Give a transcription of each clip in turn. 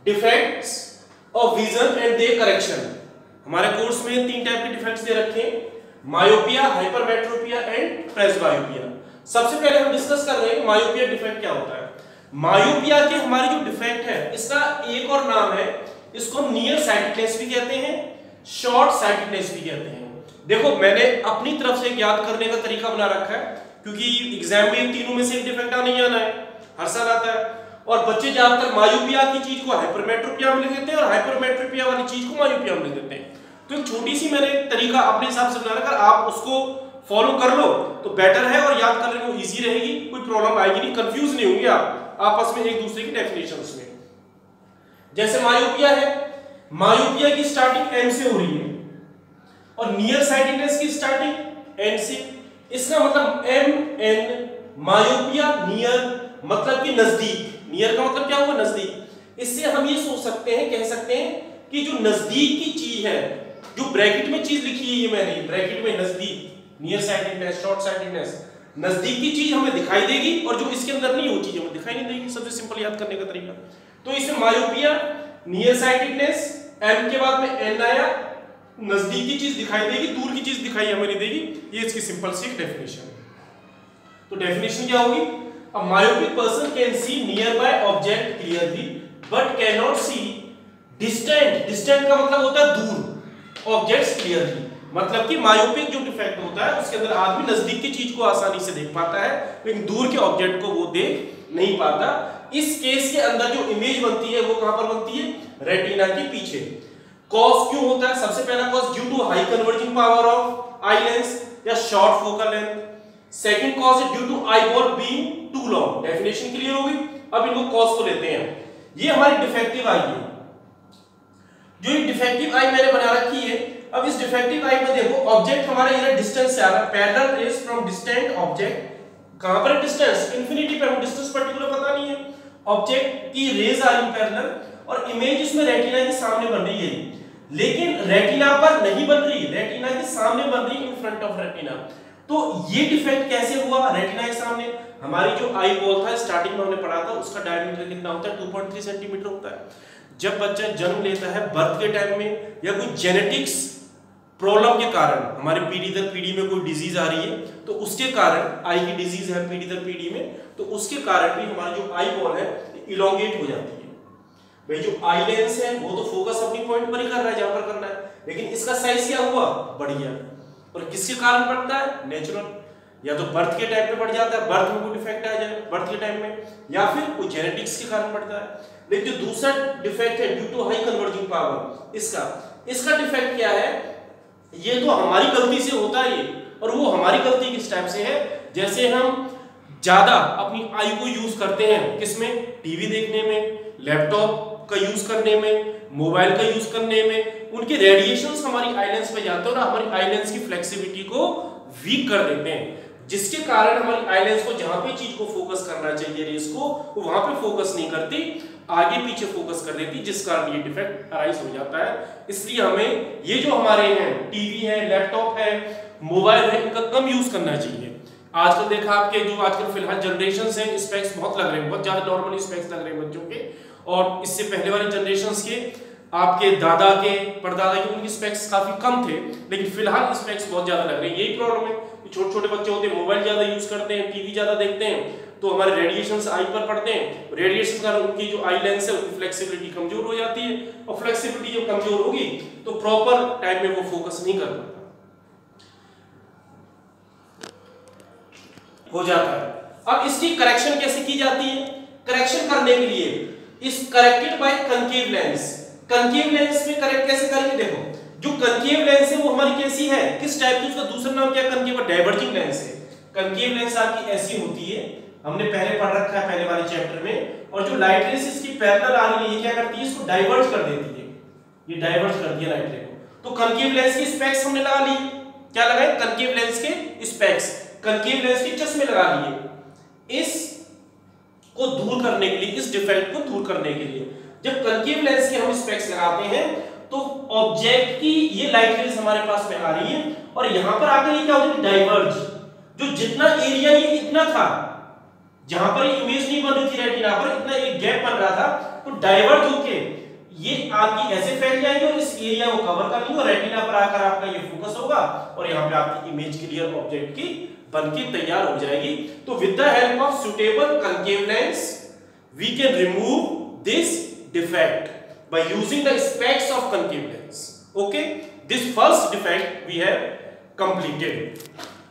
Defects of vision and their correction. हमारे course में 3 type के डिफेक्ट्स दे रखे हैं, मायोपिया, हाइपरमेट्रोपिया एंड प्रेसबायोपिया। सबसे पहले हम डिस्कस कर रहे हैं मायोपिया डिफेक्ट क्या होता है। मायोपिया के हमारे जो डिफेक्ट है इसका एक और नाम है, इसको नियर साइटेडनेस भी कहते हैं, शॉर्ट साइटेडनेस भी कहते हैं। देखो मैंने अपनी तरफ से याद करने का तरीका बना रखा है, क्योंकि एग्जाम में तीनों में से एक डिफेक्ट आना ही आना है, हर साल आता है। और बच्चे ज्यादातर मायोपिया की चीज को हाइपरमेट्रोपिया में लिख देते हैं और हाइपरमेट्रोपिया वाली चीज को मायोपिया में लिख देते हैं। तो एक छोटी सी मैंने तरीका अपने हिसाब से बना रखा, आप उसको फॉलो कर लो तो बेटर है और याद करने में इजी रहेगी, कोई प्रॉब्लम आएगी नहीं, कंफ्यूज नहीं होंगे आप आपस में एक दूसरे की डेफिनेशंस में। जैसे मायोपिया है, मायोपिया की स्टार्टिंग एम से हो रही है और नियर साइटेडनेस की स्टार्टिंग एन से। इसका मतलब एम एन, मायोपिया नियर मतलब कि नजदीक, नियर का मतलब क्या हुआ नजदीक। इससे हम ये सोच सकते हैं, कह सकते हैं कि जो नजदीक की चीज है, जो ब्रैकेट में चीज लिखी है ये मैंने ब्रैकेट में नजदीक, नियर साइटेडनेस, शॉर्ट साइटेडनेस, नजदीक की चीज हमें दिखाई देगी और जो इसके अंदर नहीं वो चीज हमें दिखाई नहीं देगी। सबसे सिंपल याद करने का तरीका। तो इसमें मायोपिया, नियर साइटेडनेस, एम के बाद में एन आया, नजदीक की चीज दिखाई देगी, दूर की चीज दिखाई हमें नहीं देगी, ये इसकी सिंपल सी डेफिनेशन है। तो डेफिनेशन क्या होगी, a myopic person can see nearby object clearly but cannot see distant का मतलब होता है दूर, objects clearly मतलब कि मायोपिक जो डिफेक्ट होता है उसके अंदर आदमी नजदीक की चीज को आसानी से देख पाता है लेकिन दूर के ऑब्जेक्ट को वो देख नहीं पाता। इस केस के अंदर जो इमेज बनती है वो कहां पर बनती है, रेटिना के पीछे। कॉज क्यों होता है, सबसे पहला cause due to high converging power of eye lens या short focal length. Second cause है due to eyeball being too long. Definition clear होगी। अब इनको कॉज को लेते हैं। ये हमारी डिफेक्टिव आई है, जो ये डिफेक्टिव आई मैंने बना रखी है। अब इस डिफेक्टिव आई में देखो ऑब्जेक्ट हमारा इधर डिस्टेंस से आ रहा है, parallel rays from distant object. कहां पर डिस्टेंस, इंफिनिटी पे, हमें डिस्टेंस पर्टिकुलर पता नहीं है। ऑब्जेक्ट की रेज आ रही पैरेलल और इमेज इसमें रेटिना के सामने बन रही है, लेकिन रेटिना पर नहीं बन रही, रेटिना के सामने बन रही, इन फ्रंट ऑफ रेटिना। तो ये डिफेक्ट कैसे हुआ, रेटिना के सामने। हमारी जो आई बॉल था स्टार्टिंग में हमने पढ़ा था, उसका डायमीटर कितना होता है, 2.3 सेंटीमीटर होता है। जब बच्चा जन्म लेता है बर्थ के टाइम में या कोई जेनेटिक्स प्रॉब्लम के कारण हमारे पीढ़ी दर पीढ़ी में कोई डिजीज आ रही है तो उसके कारण, आई की डिजीज है पीढ़ी दर पीढ़ी में, तो उसके कारण भी हमारी जो आई बॉल है इलोंगेट हो जाती है। भाई जो आई लेंस है वो तो फोकस अपनी पॉइंट पर ही कर रहा है जहां पर करना है, लेकिन इसका साइज क्या हुआ, बढ़ गया। और किसके कारण बढ़ता है, नेचुरल, या तो बर्थ के टाइम पे बढ़ जाता है, बर्थ में कोई डिफेक्ट आ जाए बर्थ के टाइम में, या फिर कोई जेनेटिक्स के कारण बढ़ता है। लेकिन जो दूसरा डिफेक्ट है due to high converging power, इसका डिफेक्ट क्या है, ये तो हमारी गलती से होता है ये, और वो हमारी गलती किस टाइप से है, जैसे हम ज्यादा अपनी आई को यूज करते हैं किसमें, टीवी देखने में, लैपटॉप का यूज करने में, मोबाइल का यूज करने में, उनके रेडिएशंस हमारी आई लेंस पे जाते हैं और हमारी आई लेंस की फ्लेक्सिबिलिटी को वीक कर देते हैं, जिसके कारण हमारी आई लेंस को जहां पे चीज को फोकस करना चाहिए रेस को, वो वहां पे फोकस नहीं करती, आगे पीछे फोकस कर देती, जिस कारण ये डिफेक्ट अराइज हो जाता है। इसलिए हमें ये जो हमारे हैं टीवी है, लैपटॉप है, मोबाइल है, इनका कम यूज करना चाहिए। आजकल देखा आपके जो आजकल फिलहाल जनरेशंस हैं, स्पेक्स बहुत लग रहे हैं, बहुत ज्यादा नॉर्मली स्पेक्स लग रहे हैं बच्चों के, और इससे पहले वाली जनरेशंस के, आपके दादा के, परदादा के, उनके स्पेक्स काफी कम थे, लेकिन फिलहाल स्पेक्स बहुत ज्यादा लग रहे हैं। यही प्रॉब्लम है, छोटे छोटे बच्चे होते हैं, मोबाइल ज्यादा यूज करते हैं, टीवी ज्यादा देखते हैं, तो हमारे रेडिएशंस आई पर पड़ते हैं, रेडिएशन का उनकी जो आई लेंस है उनकी फ्लेक्सिबिलिटी कमजोर हो जाती है, और फ्लेक्सिबिलिटी जब कमजोर होगी तो प्रॉपर टाइम में वो फोकस नहीं कर पाता, हो जाता है। अब इसकी करेक्शन कैसे की जाती है, करेक्शन करने के लिए इस corrected by concave lens. Concave lens में करेक्ट कैसे करेंगे, देखो जो कंकेव लेंस है वो हमारी कैसी है, किस टाइप की, उसका दूसरा नाम क्या, कंकेव डाइवर्जिंग लेंस है। कंकेव लेंस आपकी ऐसी होती है, हमने पहले पढ़ रखा है पहले वाले चैप्टर में, और जो लाइट रेस इसकी पैरेलल आ रही है, ये क्या करती है, इसको डाइवर्ज कर देती है, ये डाइवर्ज कर दिया लाइट रे को। तो कंकेव लेंस की स्पेक्स हमने लगा ली, क्या लगाए, कंकेव लेंस के स्पेक्स, कंकेव लेंस के चश्मे लगा लिए, इस को दूर करने के लिए, इस डिफेक्ट को दूर करने के लिए। जब कंकेव लेंस के हम स्पेक्स लगाते हैं तो ऑब्जेक्ट की ये लाइट रेस हमारे पास में आ रही है, और यहां पर आकर ये क्या हो जाती है, डाइवर्ज, जो जितना एरिया ये इतना था, जहां पर इमेज नहीं बन रही थी रेटिना पर, इतना एक गैप बन रहा था, तो डाइवर्ट होके ये आपकी ऐसे फैल जाएंगे और इस एरिया को कवर कर लेंगे और रेटिना पर आकर आपका ये फोकस होगा और यहाँ पे आपकी इमेज क्लियर ऑब्जेक्ट की बनके तैयार हो जाएगी। तो with the help of suitable concave lens we can remove this defect by using the specs of concave lens. Okay, this first defect we have completed.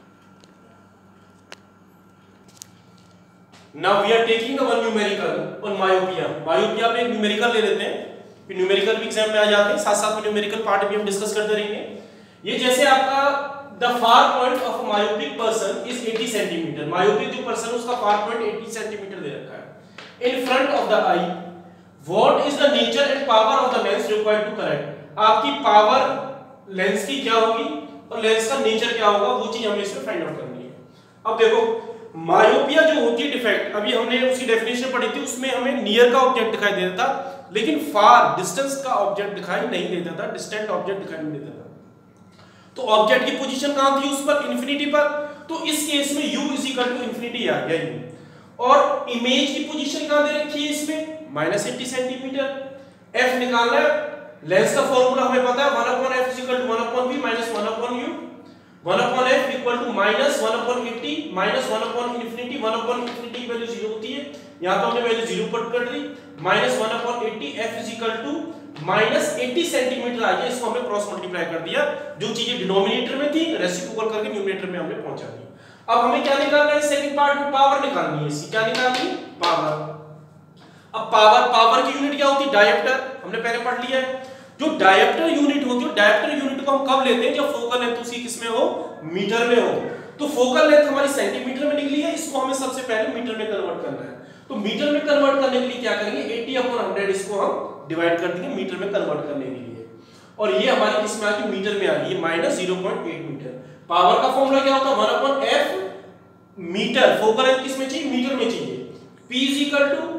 Now we are taking the one numerical on myopia. Myopia पे एक numerical ले लेते हैं, फिर numerical भी exam में आ जाते हैं, साथ साथ में numerical part भी हम डिस्कस करते रहेंगे। ये जैसे आपका the far point of a myopic person is 80 centimeter. Myopic जो person है उसका far point 80 centimeter दे रखा है। In front of the eye What is the nature and power of the lens required to correct? आपकी power lens की क्या होगी और लेंस का नेचर क्या होगा, वो चीज हमें इसमें फाइंड आउट करनी है। अब देखो मायोपिया जो होती है डिफेक्ट, अभी हमने उसकी डेफिनेशन पढ़ी थी, उसमें हमें नियर का ऑब्जेक्ट दिखाई देता था लेकिन फार डिस्टेंस का ऑब्जेक्ट दिखाई नहीं देता था, डिस्टेंट ऑब्जेक्ट दिखाई नहीं देता था। तो ऑब्जेक्ट की पोजीशन कहां थी, उस पर इंफिनिटी पर। तो इस केस में u इक्वल टू इंफिनिटी आ गया u, और इमेज की पोजीशन कहां दे रखी है इसमें -80 सेंटीमीटर। f निकालना है, लेंस का फॉर्मूला हमें पता है 1/f = 1/v - 1/u। 1/f = -1/80 - 1/infinity। 1/infinity की वैल्यू 0 होती है, यहां तो हमने वैल्यू 0 पुट कर दी। -1/80 f = -80 सेंटीमीटर आ गया, इसको हमने क्रॉस मल्टीप्लाई कर दिया, जो चीजें डिनोमिनेटर में थी रेसिप्रोकल करके न्यूमरेटर में हमने पहुंचा दी। अब हमें क्या निकालना है, सेकंड पार्ट में पावर निकालनी है इसकी। क्या निकालनी, पावर। अब पावर की यूनिट क्या होती है, डायप्टर, हमने पहले पढ़ लिया है। जो डायप्टर यूनिट होती है, डायप्टर यूनिट को हम कब लेते हैं, जब फोकल लेंथ उसकी किसमें हो, मीटर में हो। तो फोकल लेंथ हमारी सेंटीमीटर में निकली है, इसको हमें सबसे पहले मीटर में कन्वर्ट करना है। तो मीटर में कन्वर्ट करने के लिए क्या करेंगे, 80/100 इसको हम डिवाइड कर देंगे मीटर में कन्वर्ट करने के लिए, और ये हमारी किसमें आ गई, मीटर में आ गई, -0.8 मीटर। पावर का फॉर्मूला क्या होता है, 1/f मीटर, फोकल लेंथ किसमें चाहिए, मीटर में चाहिए। p =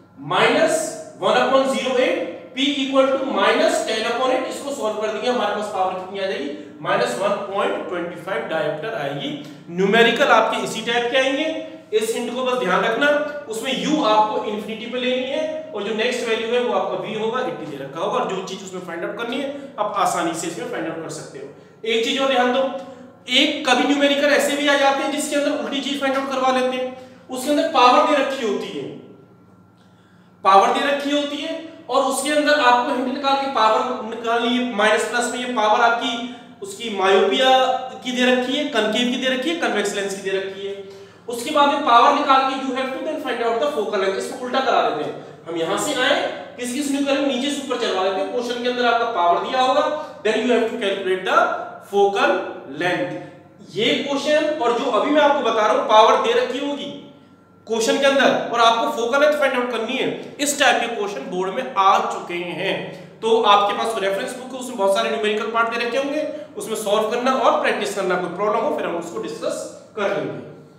-1/08, p = -10/8। इसको सॉल्व कर देंगे, हमारे पास पावर कितनी आ जाएगी, -1.25 डायप्टर आएगी। न्यूमेरिकल आपके इसी टाइप के आएंगे, इस हिंट को बस ध्यान रखना, उसमें u आपको इंफिनिटी पे लेनी है और जो नेक्स्ट वैल्यू है वो आपका v होगा, 80 दे रखा होगा, और जो चीज उसमें फाइंड आउट करनी है आप आसानी से इसमें फाइंड आउट कर सकते हो। एक चीज और ध्यान दो, एक कभी न्यूमेरिकल ऐसे भी आ जाते हैं जिसके अंदर उल्टी चीज फाइंड आउट करवा लेते हैं, उसके अंदर पावर दे रखी होती है, पावर दे रखी होती है और उसके अंदर आपको हिंट निकाल के पावर निकालनी है, माइनस प्लस में ये पावर आपकी उसकी मायोपिया की दे रखी है, कनकेव की दे रखी है, कन्वेक्स लेंस की दे रखी है। उसके बाद में पावर निकाल के you have to then find out the focal length. इसको उल्टा करा देते हैं, हम यहां से आए किस न्यू करेंगे, नीचे से ऊपर चलवा देते हैं। क्वेश्चन के अंदर आपका पावर दिया होगा, then you have to calculate the focal length. ये क्वेश्चन और जो अभी मैं आपको बता रहा हूं पावर दे रखी होगी क्वेश्चन के अंदर और आपको फोकल लेंथ फाइंड आउट करनी है, इस टाइप के क्वेश्चन बोर्ड में आ चुके हैं। तो आपके पास रेफरेंस बुक है, उसमें बहुत सारे न्यूमेरिकल पार्ट दे रखे होंगे, उसमें सॉल्व करना और प्रैक्टिस करना। कोई प्रॉब्लम हो फिर हम उसको डिस्कस कर लेंगे।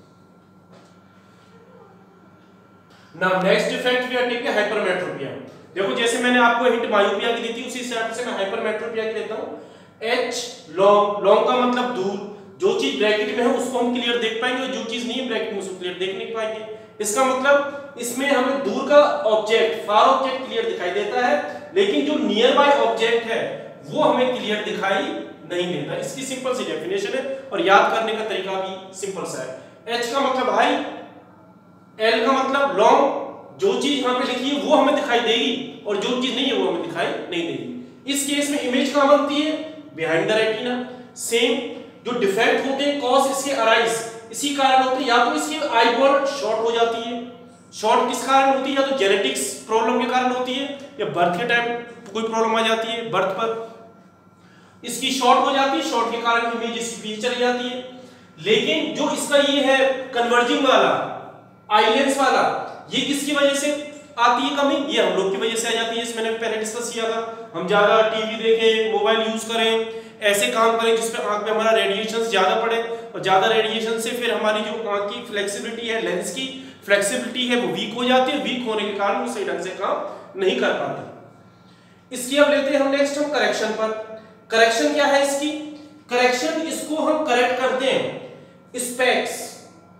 Now next defect we are taking hypermetropia. देखो जैसे मैंने आपको हिंट मायोपिया की दी थी, उसी हिसाब से मैं हाइपरमेट्रोपिया की देता हूं। h लॉन्ग का मतलब दूर, जो चीज ब्रैकेट में है उसको हम क्लियर देख पाएंगे, जो चीज नहीं है ब्रैकेट में उसको क्लियर देख नहीं पाएंगे। इसका मतलब इसमें हमें दूर का ऑब्जेक्ट, फार ऑब्जेक्ट क्लियर दिखाई देता है, लेकिन जो नियर बाय ऑब्जेक्ट है वो हमें क्लियर दिखाई नहीं देता। इसकी सिंपल सी डेफिनेशन है और याद करने का तरीका भी सिंपल सा है। h का मतलब हाई, l का मतलब लॉन्ग, जो चीज यहां पे लिखी है वो हमें दिखाई देगी और जो चीज नहीं है वो हमें दिखाई नहीं देगी। इस केस में इमेज कहां बनती है, बिहाइंड द रेटिना। सेम जो डिफेक्ट होते हैं कॉज इसके अराइज इसी कारण होते हैं, या तो इसकी आई बॉल शॉर्ट हो जाती है, शॉर्ट किस कारण होती है, या तो जेनेटिक्स प्रॉब्लम के कारण होती है, या बर्थ के टाइम कोई प्रॉब्लम आ जाती है, बर्थ पर इसकी शॉर्ट हो जाती है, शॉर्ट के कारण इमेज इसकी पीछे चली जाती है। लेकिन जो इसका ये है कन्वर्जिंग वाला, आई लेंस वाला, ये किसकी वजह से आती है कमी, ये हम लोग की वजह से आ जाती है। इस मैंने पहले डिस्कस किया था, हम ज्यादा टीवी देखें, मोबाइल यूज करें, ऐसे काम करें जिसपे आंख पे हमारा रेडिएशन ज्यादा पड़े, और ज्यादा रेडिएशन से फिर हमारी जो आंख की फ्लेक्सिबिलिटी है, लेंस की फ्लेक्सिबिलिटी है वो वीक हो जाती है, वीक होने के कारण वो सही ढंग से काम नहीं कर पाती। इसकी अब लेते हैं हम नेक्स्ट हम करेक्शन पर। करेक्शन क्या है इसकी, करेक्शन इसको हम करेक्ट करते हैं स्पेक्स,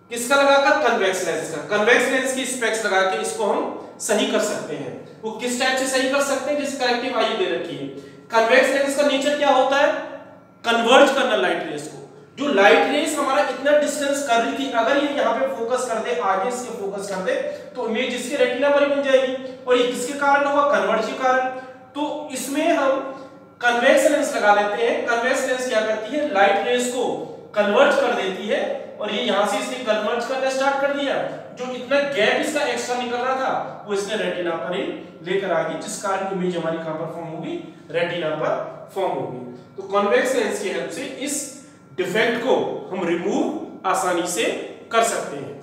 किसका लगाकर? कन्वेक्स लेंस का। कन्वेक्स लेंस की स्पेक्स लगा के इसको हम सही कर सकते हैं। वो किस टाइप से सही कर सकते हैं? जिस करेक्टिव आई दे रखी है। कन्वेक्स लेंस का नेचर क्या होता है? कन्वर्ज करना लाइट रेस को। जो लाइट रेस हमारा इतना डिस्टेंस कर रही थी, अगर ये यहाँ पे फोकस कर दे, आगे इसके फोकस कर दे, तो इमेज इसके रेटिना पर ही बन जाएगी। और ये किसके कारण हुआ? कन्वर्ज के कारण। तो इसमें हम कन्वेक्स लेंस लगा लेते हैं। कन्वेक्स लेंस क्या करती है? लाइट रेस को कन्वर्ज कर देती है। और ये यहां से इसने कन्वर्ज करना स्टार्ट कर दिया। जो इतना गैप इसका एक्स्ट्रा निकल रहा था वो इसने रेटिना पर ही लेकर आ गई, जिस कारण इमेज हमारी कहां पर फॉर्म होगी? रेटिना पर फॉर्म होगी। तो कन्वेक्स लेंस की हेल्प से इस डिफेक्ट को हम रिमूव आसानी से कर सकते हैं।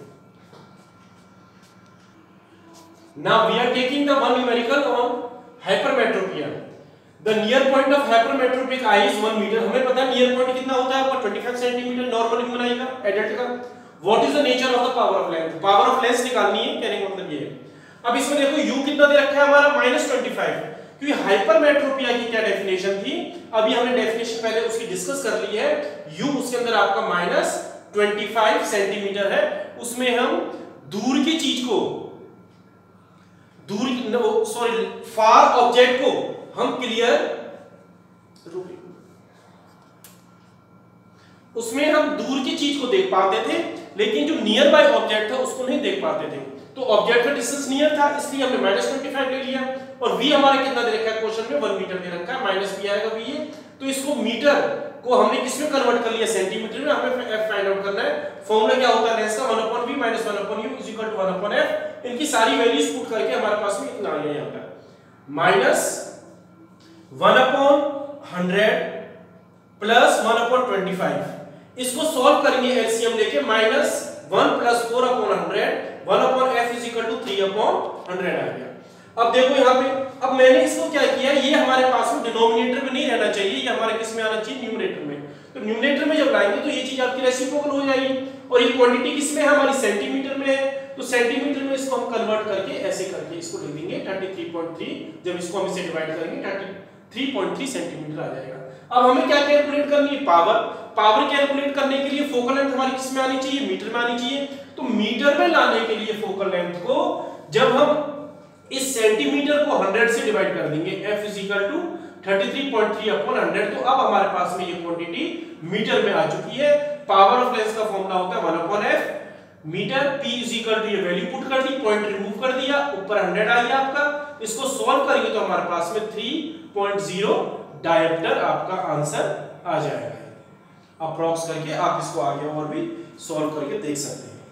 Now we are taking the one numerical on hypermetropia. The near point of hypermetropic eye is 1 meter. हमें पता है नियर पॉइंट कितना होता है आपका? 25 सेंटीमीटर नॉर्मल ह्यूमन आई का, एडल्ट का। What is the nature of the power of lens? Power of lens निकालनी है, कहने का मतलब ये है। अब इसमें देखो u कितना दे रखा है हमारा? -25। क्योंकि हाइपरमेट्रोपिया की क्या डेफिनेशन थी? अभी हमने डेफिनेशन पहले उसकी डिस्कस कर ली है। u उसके अंदर आपका -25 सेंटीमीटर है। उसमें हम दूर की चीज को, फार ऑब्जेक्ट को हम क्लियर, उसमें हम दूर की चीज को देख पाते थे, लेकिन जो नियर बाय ऑब्जेक्ट था उसको नहीं देख पाते थे। तो ऑब्जेक्ट का डिस्टेंस नियर था, इसलिए हमने -25 ले लिया। और v हमारे कितना दे रखा है क्वेश्चन में? 1 मीटर दे रखा है, माइनस भी आएगा v है। तो इसको मीटर को हमने किसमें कन्वर्ट कर लिया? सेंटीमीटर में। हमें f फाइंड आउट करना है। फॉर्मूला क्या होता है लेंस का? 1/v - 1/u = 1/f। इनकी सारी वैल्यूज पुट करके हमारे पास में इतना आ गया यहाँ पर -1/100 + 1/25। इसको सॉल्व करेंगे एलसीएम लेके। -1 + 4/100 1/f = 3/100 आ गया। अब देखो यहाँ पे, अब मैंने इसको क्या किया, ये हमारे पास में डिनोमिनेटर में नहीं रहना चाहिए, ये हमारे किस में आना चाहिए? न्यूमरेटर में। तो न्यूमरेटर में जब लाएंगे तो ये चीज आपकी रेसिप्रोकल हो जाएगी। और ये क्वांटिटी किस में है? हमारी सेंटीमीटर में है। तो सेंटीमीटर में इसको हम कन्वर्ट करके ऐसे करके इसको लिख देंगे 33.3। जब इसको हम इसे डिवाइड करेंगे 33.3 सेंटीमीटर आ जाएगा। अब हमें क्या कैलकुलेट करनी है? पावर। पावर कैलकुलेट करने के लिए फोकल लेंथ हमारी किस में आनी चाहिए? मीटर में आनी चाहिए। तो मीटर में लाने के लिए फोकल लेंथ को जब हम इस सेंटीमीटर को 100 से डिवाइड कर देंगे, f = 33.3/100, तो अब हमारे पास में ये क्वांटिटी मीटर में आ चुकी है। पावर ऑफ लेंस का फॉर्मूला होता है 1/f मीटर। p = ये वैल्यू पुट कर दी, पॉइंट रिमूव कर दिया, ऊपर 100 आ गया आपका। इसको सॉल्व करेंगे तो हमारे पास में 3.0 डायोप्टर आपका आंसर आ जाएगा। अप्रॉक्स करके आप इसको आगे और भी सॉल्व करके देख सकते हैं।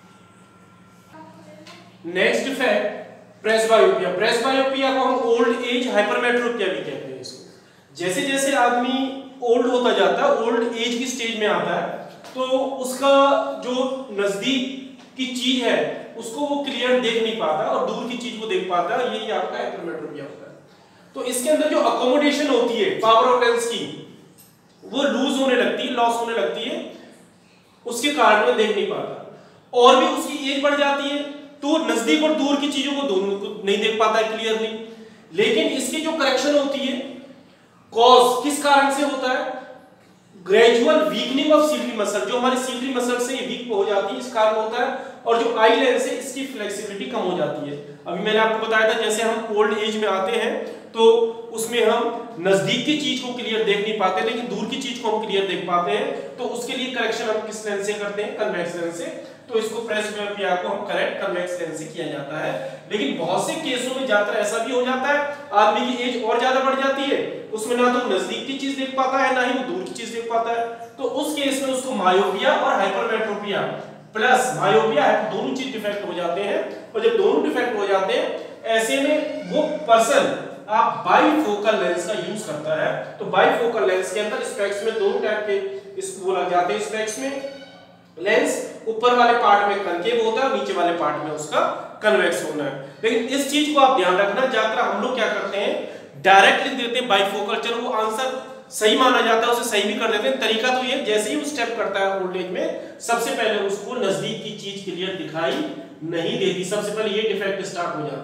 Next defect presbyopia. प्रेसबायोपिया को हम ओल्ड एज हाइपरमेट्रोपिया भी कहते हैं इसको। जैसे जैसे आदमी ओल्ड होता जाता है, ओल्ड एज की स्टेज में आता है, तो उसका जो नजदीक की चीज है उसको वो क्लियर देख नहीं पाता और दूर की चीज को देख पाता है। यही आपका हाइपरमेट्रोपिया होता है। तो इसके अंदर जो अकोमोडेशन होती है पावर ऑफ लेंस की, वो लूज होने लगती है, लॉस होने लगती है, उसके कारण वो देख नहीं पाता। और भी उसकी एज बढ़ जाती है तो नजदीक और दूर की चीजों को दोनों को नहीं देख पाता है क्लियरली। लेकिन इसकी जो करेक्शन होती है, कॉज किस कारण से होता है? Gradual weakening of ciliary muscle. जो हमारी सीलरी मसल से वीक हो जाती है, इस कारण होता है। और जो आई लेंस है इसकी फ्लेक्सिबिलिटी कम हो जाती है। अभी मैंने आपको बताया था जैसे हम ओल्ड एज में आते हैं तो उसमें हम नजदीक की चीज को क्लियर देख नहीं पाते, लेकिन दूर की चीज को हम क्लियर देख पाते हैं। तो उसके लिए करेक्शन हम किस लेंस से करते हैं? कन्वेक्स लेंस से। तो इसको प्रेसबायोपिया को हम करेक्ट कन्वेक्स लेंस से किया जाता है। लेकिन बहुत से केसों में ज्यादातर ऐसा भी हो जाता है, आदमी की एज और ज्यादा बढ़ जाती है, उसमें ना तो नजदीक की चीज देख पाता है ना ही दूर की चीज देख पाता है। तो उस केस में उसको मायोपिया और हाइपरमेट्रोपिया प्लस मायोपिया दोनों चीज डिफेक्ट हो जाते हैं। और जब दोनों डिफेक्ट हो जाते हैं, ऐसे में वो पर्सन आप बाइफोकल लेंस का यूज करता है। तो बाइफोकल लेंस के अंदर स्पेक्स में दोनों टाइप के इसको लग जाते हैं। स्पेक्स में लेंस ऊपर वाले पार्ट में कनकेव होता है, नीचे वाले पार्ट में उसका कन्वेक्स होना है। लेकिन इस चीज को आप ध्यान रखना, ज्यादातर हम लोग क्या करते हैं डायरेक्ट लिख देते हैं बाइफोकल। चलो वो आंसर सही माना जाता है, उसे सही भी कर देते हैं। तरीका तो ये, जैसे ही वो स्टेप करता है ओल्ड एज में, सबसे पहले उसको नजदीक की चीज क्लियर दिखाई नहीं देती, सबसे पहले ये डिफेक्ट स्टार्ट हो जाता है।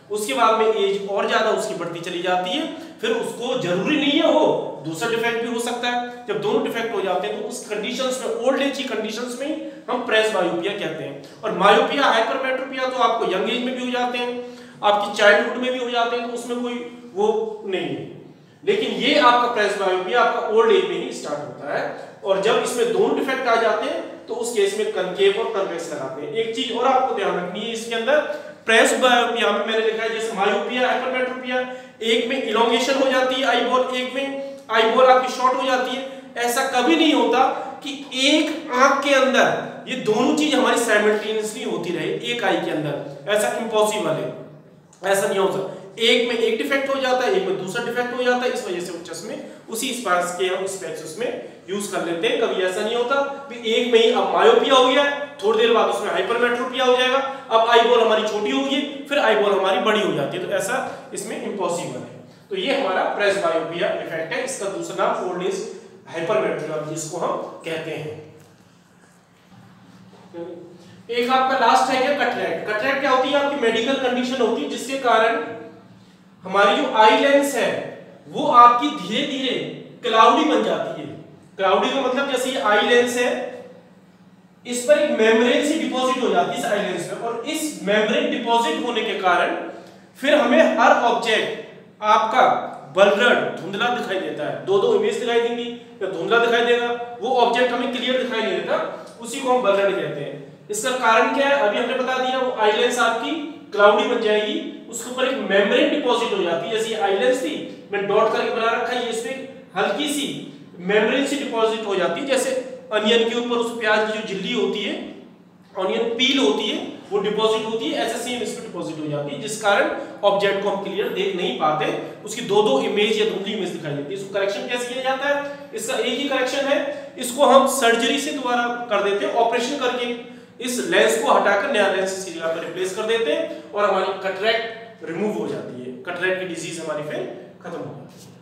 उसके बाद में एज और ज्यादा उसकी बढ़ती चली जाती है, फिर उसको जरूरी नहीं है हो दूसरा डिफेक्ट भी हो सकता है। जब दोनों डिफेक्ट हो जाते हैं तो उस कंडीशंस में, ओल्ड एज की कंडीशंस में हम प्रेसबायोपिया कहते हैं। और मायोपिया हाइपरमेट्रोपिया तो आपको यंग एज में भी हो जाते हैं, आपकी चाइल्डहुड में भी हो जाते हैं, तो उसमें कोई वो नहीं है। लेकिन ये आपका प्रेसबायोपिया आपका ओल्ड एज में ही स्टार्ट होता है, और जब इसमें दोनों डिफेक्ट आ जाते हैं तो उस केस में कनकेव और कन्वेक्स लगाते हैं। एक चीज और आपको ध्यान रखनी है इसके अंदर, प्रेसबायोपिया में मैंने लिखा है जैसे मायोपिया हाइपरमेट्रोपिया, एक में इलोंगेशन हो जाती है आई बॉल, एक में आई बॉल आपकी शॉर्ट हो जाती है। ऐसा कभी नहीं होता कि एक आंख के अंदर ये दोनों चीज हमारी साइमल्टेनियसली होती रहे एक आई के अंदर, ऐसा इम्पॉसिबल है, ऐसा नहीं हो सकता। एक में एक डिफेक्ट हो जाता है, एक में दूसरा डिफेक्ट हो जाता है, इस वजह से वो चश्मे उसी स्पेक्स के हम स्पेक्स उसमें यूज कर लेते हैं। कभी ऐसा नहीं होता कि एक में ही अब मायोपिया हो गया, थोड़ी देर बाद उसमें हाइपरमेट्रोपिया हो जाएगा, अब आई बॉल हमारी छोटी होगी, फिर आई बॉल हमारी बड़ी हो जाती है, तो ऐसा इसमें इम्पॉसिबल है। तो ये हमारा प्रेसबायोपिया इफेक्ट है, इसका दूसरा नाम ओल्ड एज हाइपरमेट्रोपिया जिसको हम कहते हैं। एक आपका लास्ट है क्या, कैटरैक्ट। कैटरैक्ट क्या होती है, आपकी मेडिकल कंडीशन होती है जिसके कारण हमारी जो आई लेंस है वो आपकी धीरे धीरे क्लाउडी बन जाती है। क्लाउडी का मतलब जैसे ये आई लेंस है, इस पर एक मेम्ब्रेन सी डिपॉजिट हो जाती है इस आई लेंस में, और इस मेम्ब्रेन डिपॉजिट होने के कारण फिर हमें हर ऑब्जेक्ट आपका ब्लर्ड धुंधला दिखाई देता है, दो इमेज दिखाई देंगी या धुंधला दिखाई देगा, वो ऑब्जेक्ट हमें क्लियर दिखाई नहीं देता, उसी को हम ब्लर्ड कहते हैं। इसका कारण क्या है, अभी हमने बता दिया, वो आई लेंस आपकी क्लाउडी बन जाएगी, उसके ऊपर एक मेम्ब्रेन डिपॉजिट हो जाती है। जैसे आई लेंस थी, मैं डॉट करके बना रखा है, इसमें हल्की सी मेम्ब्रेन सी डिपॉजिट हो जाती है, जैसे अनियन के ऊपर उस प्याज की जो झिल्ली होती है, ऑनियन पील होती है, वो डिपॉजिट होती है, ऐसे सेम इसमें डिपॉजिट हो जाती है, जिस कारण ऑब्जेक्ट को हम क्लियर देख नहीं पाते, उसकी दो इमेज या धुंधली इमेज दिखाई देती है। इसको करेक्शन कैसे किया जाता है, इसका एक ही करेक्शन है, इसको हम सर्जरी से दोबारा कर देते हैं, ऑपरेशन करके इस लेंस को हटाकर नया लेंस इसी जगह पर रिप्लेस कर देते हैं और हमारी कैटरैक्ट रिमूव हो जाती है, कैटरैक्ट की डिजीज हमारी फिर खत्म हो जाती है।